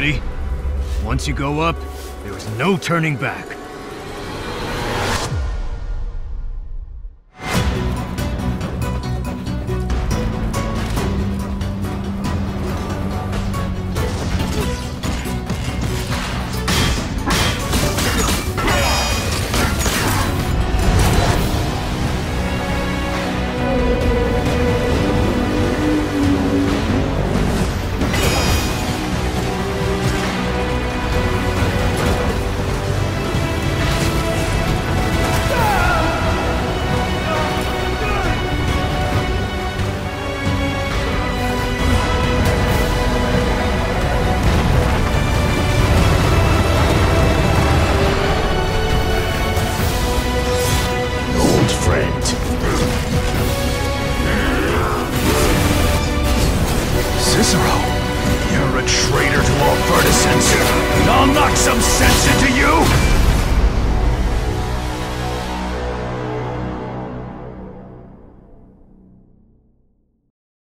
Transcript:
Ready? Once you go up, there is no turning back. Cicero, you're a traitor to all Verticents. I'll knock some sense into you!